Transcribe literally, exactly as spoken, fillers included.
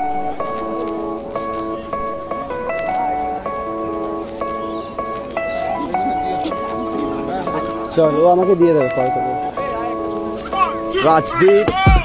চল ও আমাকে দিয়ে দেবে পরে করবো। রাজদীপ